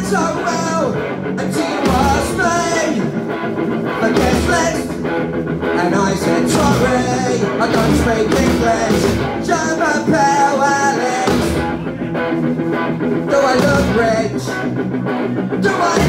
so well until you asked me for guest list, and I said sorry, I don't speak English. German powerless. Do I look rich? Do I